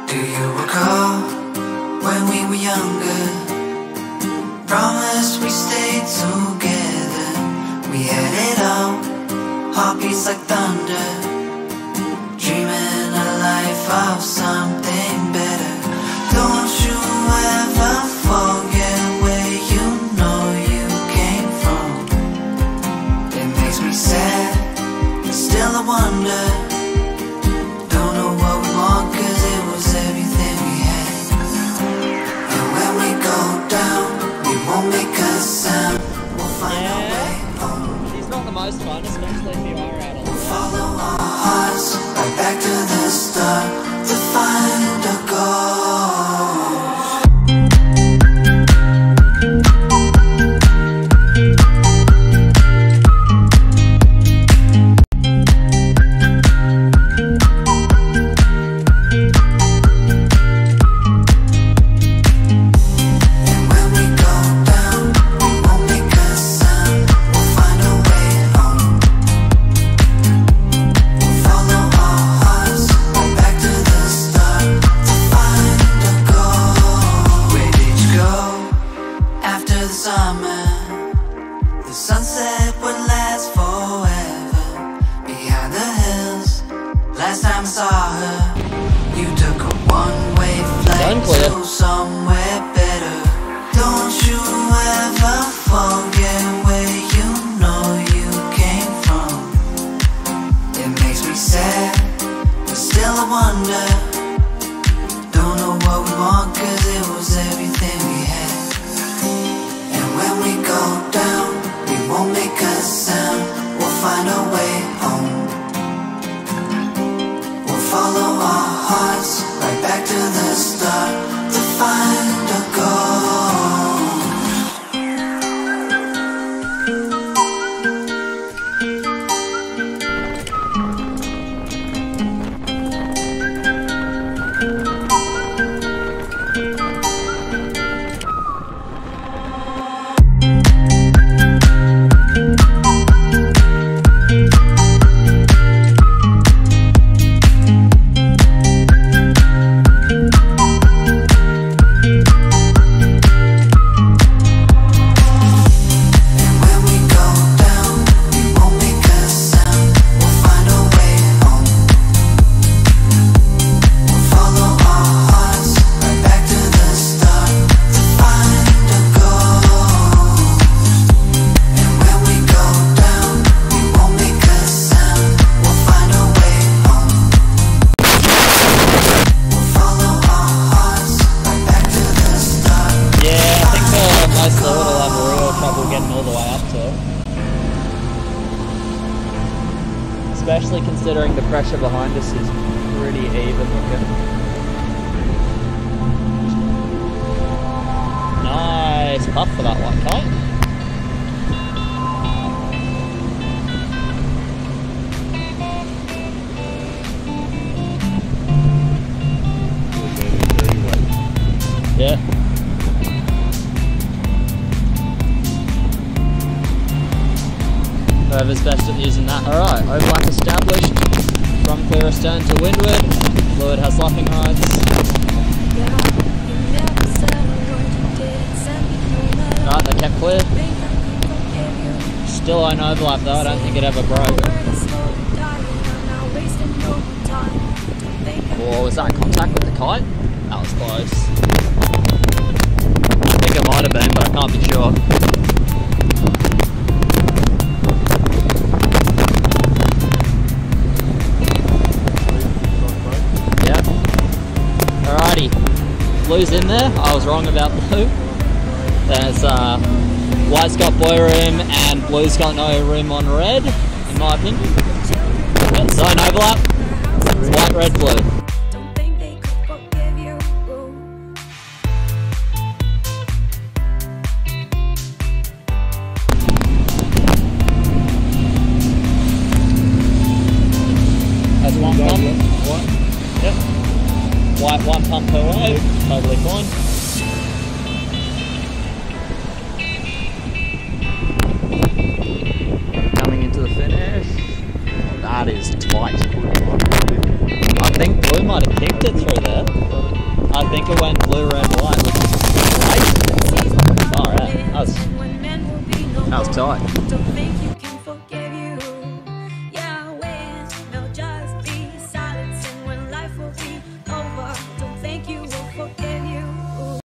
Do you recall when we were younger? Promised we stayed together. We had it all, heartbeats like thunder, dreaming a life of something better. Don't you ever forget where you know you came from. It makes me sad, but still I wonder. Don't know what we want, cause it was everything we had. And when we go down, we won't make a sound. We'll find our way home. She's not the most fun, especially if you are out We'll follow our hearts right back to the start to find a goal. The sunset would last forever behind the hills. Last time I saw her, you took a one-way flight to somewhere better. Don't you ever forget where you know you came from. It makes me sad, but still I wonder. Don't know what we want, cause it was everything we had. And when we go down, we won't make a sound. We'll find our way home. We'll follow our hearts right back to the start to find a goal. Especially considering the pressure behind us is pretty even looking. Nice puff for that one, Kite. Yeah. Whoever's best at using that. Alright, overlap established. From clear astern to windward. Fluid has lapping heights. Alright, they kept clear. Still on overlap though, I don't think it ever broke. Or was that contact with the kite? That was close. I think it might have been, but I can't be sure. Blue's in there, I was wrong about blue. There's white's got boy room and blue's got no room on red, in my opinion. Yeah, zone overlap, it's white, red, blue. That's one pump. Yep. White, one pump per way, totally fine. Coming into the finish. That is tight. I think blue might have kicked it through there. I think it went blue, red, white, which is great. Alright, that was tight.